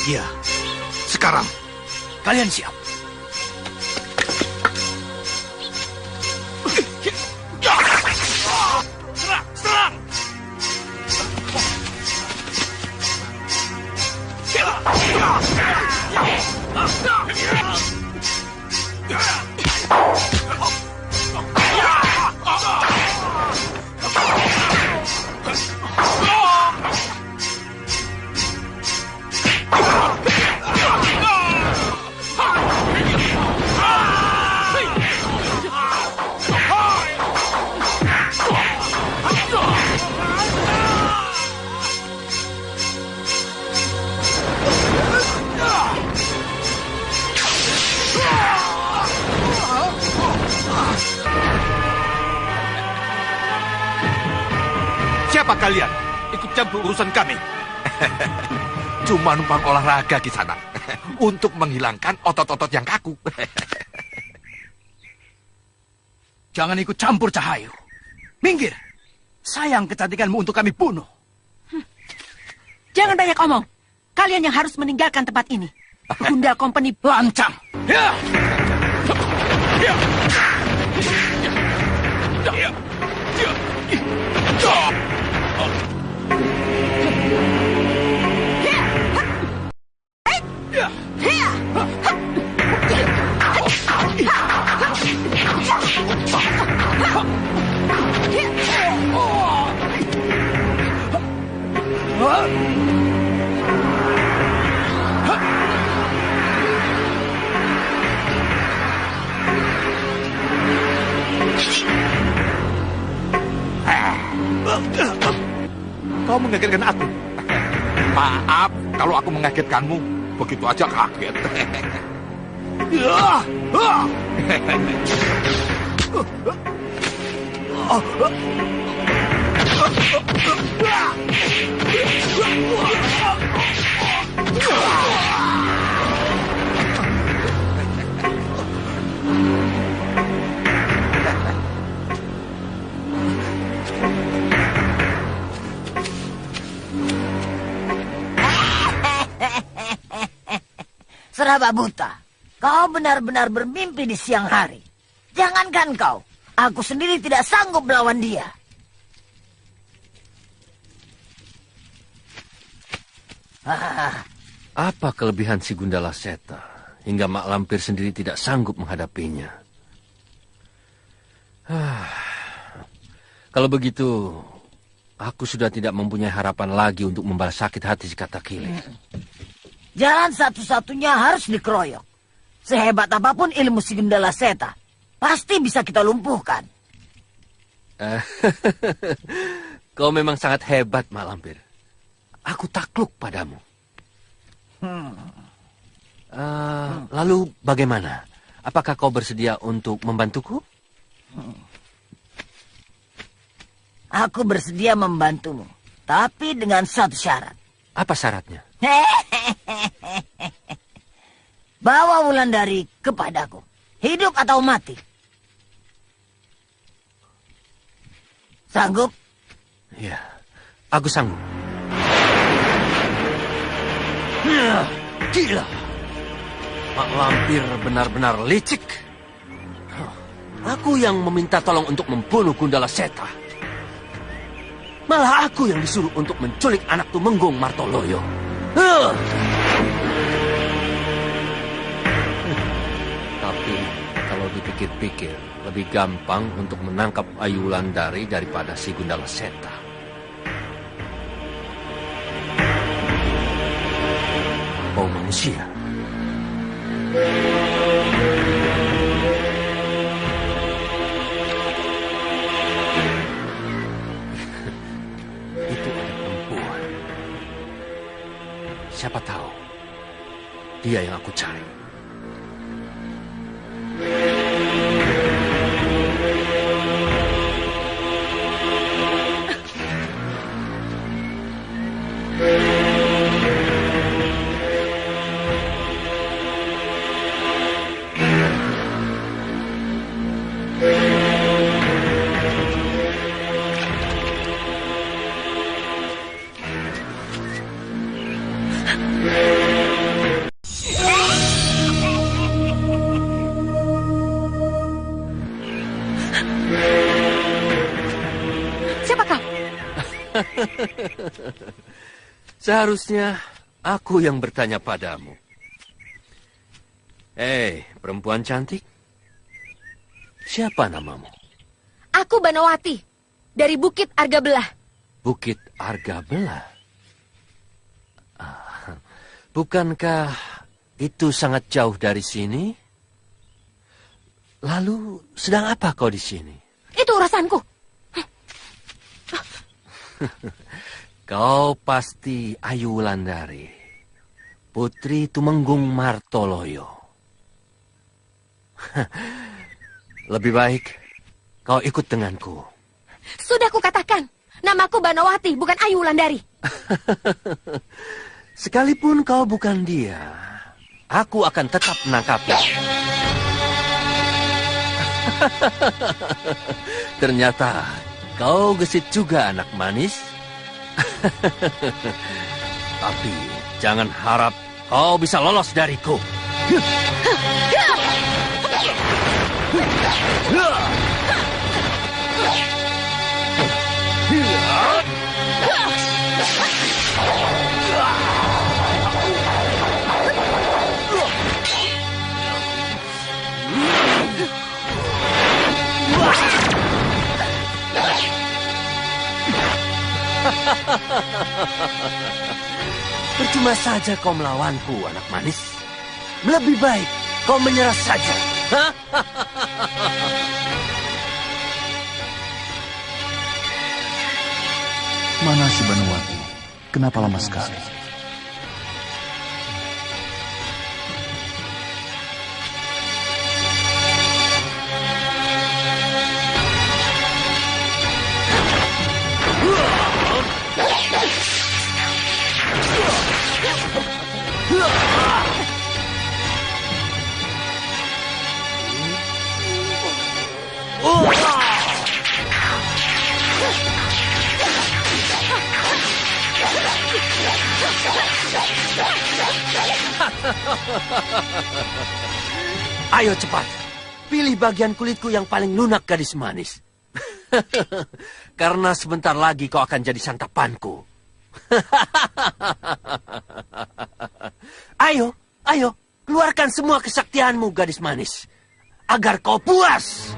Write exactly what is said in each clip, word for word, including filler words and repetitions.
Iya. Sekarang, kalian siap? Serang! Serang! Siapa kalian? Ikut campur urusan kami. Cuma numpang olahraga di sana. Untuk menghilangkan otot-otot yang kaku. Jangan ikut campur, Cahayu. Minggir. Sayang kecantikanmu untuk kami bunuh. Hmm. Jangan banyak omong. Kalian yang harus meninggalkan tempat ini. Gundala Company lancang. Ya. Ya. Ya. Ya. Ya. Kau mengagetkan aku. Maaf kalau aku mengagetkanmu. Begitu aja kaget. Seraba buta, kau benar-benar bermimpi di siang hari. Jangankan kau, aku sendiri tidak sanggup melawan dia. Ah. Apa kelebihan si Gundala Seta hingga Mak Lampir sendiri tidak sanggup menghadapinya? Ah. Kalau begitu, aku sudah tidak mempunyai harapan lagi untuk membalas sakit hati si Katakili. Jalan satu-satunya harus dikeroyok. Sehebat apapun ilmu si Gundala Seta, pasti bisa kita lumpuhkan. Kau memang sangat hebat, Mak Lampir. Aku takluk padamu. Hmm. Uh, hmm. Lalu bagaimana? Apakah kau bersedia untuk membantuku? Hmm. Aku bersedia membantumu, tapi dengan satu syarat. Apa syaratnya? Bawa Wulandari kepadaku, hidup atau mati. Sanggup? Ya, aku sanggup. Ya, gila. Mak Lampir benar-benar licik. Aku yang meminta tolong untuk membunuh Gundala Seta. Malah aku yang disuruh untuk menculik anak Tumenggung Martoloyo. Uh. Tapi kalau dipikir-pikir, lebih gampang untuk menangkap Ayu Wulandari daripada si Gundala Seta. Bau manusia. Itu ada perempuan. Siapa tahu dia yang aku cari. Seharusnya aku yang bertanya padamu. Hei, perempuan cantik. Siapa namamu? Aku Banowati, dari Bukit Argabelah. Bukit Argabelah? Ah, bukankah itu sangat jauh dari sini? Lalu, sedang apa kau di sini? Itu urusanku. Kau pasti Ayu Wulandari, putri Tumenggung Martoloyo. Lebih baik kau ikut denganku. Sudah kukatakan, namaku Banowati, bukan Ayu Wulandari. Sekalipun kau bukan dia, aku akan tetap menangkapnya. Ternyata kau gesit juga, anak manis. Tapi jangan harap kau bisa lolos dariku. Percuma saja kau melawanku, anak manis. Lebih baik kau menyerah saja. Mana si Banowati? Kenapa lama sekali? Ayo cepat, pilih bagian kulitku yang paling lunak, gadis manis. Karena sebentar lagi kau akan jadi santapanku. Ayo, ayo, keluarkan semua kesaktianmu, gadis manis. Agar kau puas.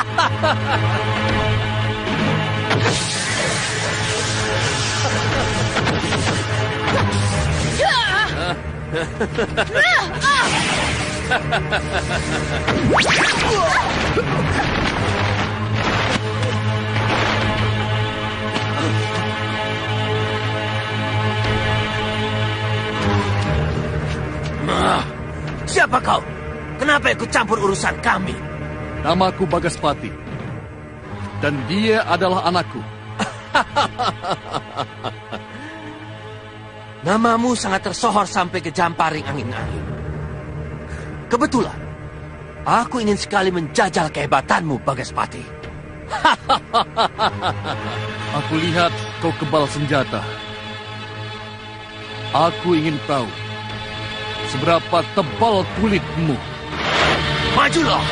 Siapa kau? Kenapa ikut campur urusan kami? Namaku Bagaspati. Dan dia adalah anakku. Namamu sangat tersohor sampai ke Jamparing angin-angin. Kebetulan, aku ingin sekali menjajal kehebatanmu, Bagaspati. Aku lihat kau kebal senjata. Aku ingin tahu seberapa tebal kulitmu. Majulah!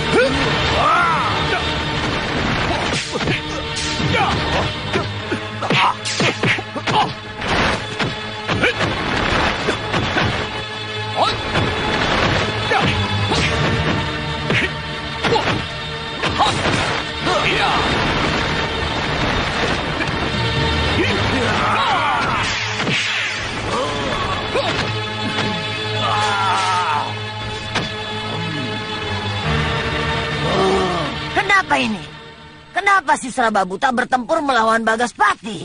Kenapa ini? Kenapa si Srababuta bertempur melawan Bagaspati?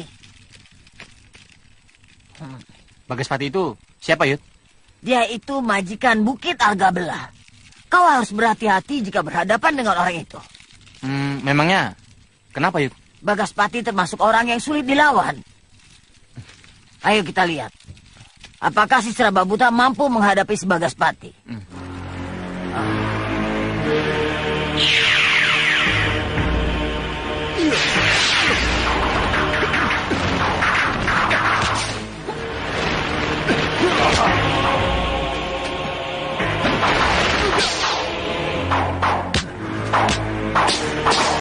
Hmm. Bagaspati itu siapa, Yud? Dia itu majikan Bukit Argabelah. Kau harus berhati-hati jika berhadapan dengan orang itu. Hmm, memangnya kenapa, Yud? Bagaspati termasuk orang yang sulit dilawan. Ayo kita lihat. Apakah si Srababuta mampu menghadapi si Bagaspati? Hmm. Ah.